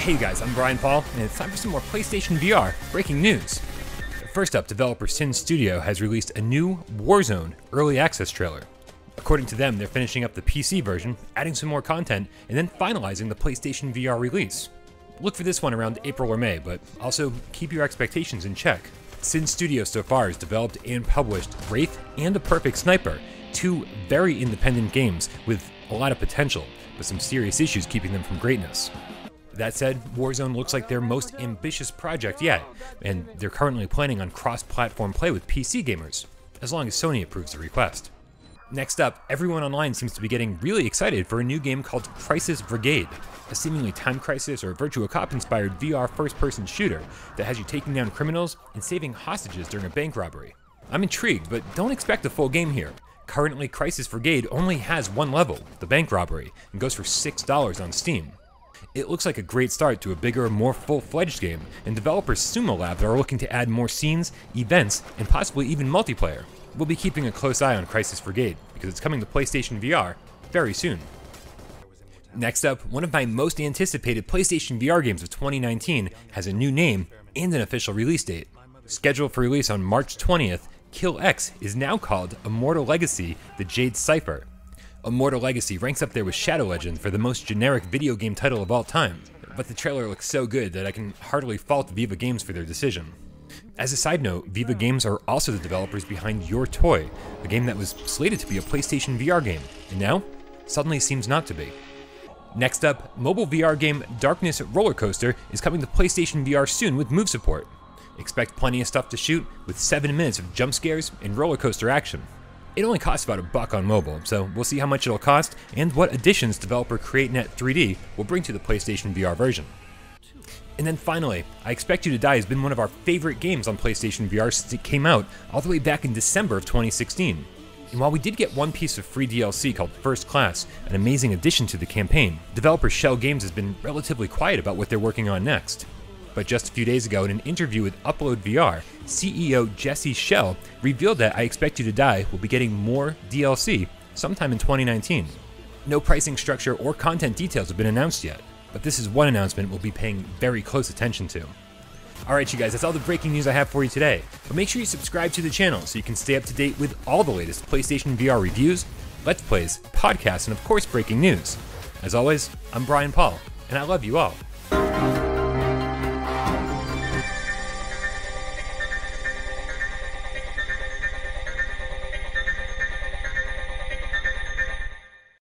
Hey guys, I'm Brian Paul, and it's time for some more PlayStation VR breaking news. First up, developer Sin Studio has released a new Warzone early access trailer. According to them, they're finishing up the PC version, adding some more content, and then finalizing the PlayStation VR release. Look for this one around April or May, but also keep your expectations in check. Sin Studio so far has developed and published Wraith and A Perfect Sniper, two very independent games with a lot of potential, but some serious issues keeping them from greatness. That said, Warzone looks like their most ambitious project yet, and they're currently planning on cross-platform play with PC gamers, as long as Sony approves the request. Next up, everyone online seems to be getting really excited for a new game called Crisis Brigade, a seemingly Time Crisis or Virtua Cop-inspired VR first-person shooter that has you taking down criminals and saving hostages during a bank robbery. I'm intrigued, but don't expect a full game here. Currently, Crisis Brigade only has one level, the bank robbery, and goes for $6 on Steam. It looks like a great start to a bigger, more full-fledged game, and developers Sumo Labs are looking to add more scenes, events, and possibly even multiplayer. We'll be keeping a close eye on Crisis Brigade, because it's coming to PlayStation VR very soon. Next up, one of my most anticipated PlayStation VR games of 2019 has a new name and an official release date. Scheduled for release on March 20th, Kill X is now called Immortal Legacy: The Jade Cipher. Immortal Legacy ranks up there with Shadow Legends for the most generic video game title of all time, but the trailer looks so good that I can hardly fault Viva Games for their decision. As a side note, Viva Games are also the developers behind Your Toy, a game that was slated to be a PlayStation VR game, and now, suddenly seems not to be. Next up, mobile VR game Darkness Roller Coaster is coming to PlayStation VR soon with move support. Expect plenty of stuff to shoot, with 7 minutes of jump scares and roller coaster action. It only costs about $1 on mobile, so we'll see how much it'll cost and what additions developer CreateNet 3D will bring to the PlayStation VR version. And then finally, I Expect You to Die has been one of our favorite games on PlayStation VR since it came out all the way back in December of 2016. And while we did get one piece of free DLC called First Class, an amazing addition to the campaign, developer Shell Games has been relatively quiet about what they're working on next. But just a few days ago, in an interview with Upload VR, CEO Jesse Schell revealed that I Expect You to Die will be getting more DLC sometime in 2019. No pricing structure or content details have been announced yet, but this is one announcement we'll be paying very close attention to. Alright you guys, that's all the breaking news I have for you today, but make sure you subscribe to the channel so you can stay up to date with all the latest PlayStation VR reviews, Let's Plays, podcasts, and of course breaking news. As always, I'm Brian Paul, and I love you all.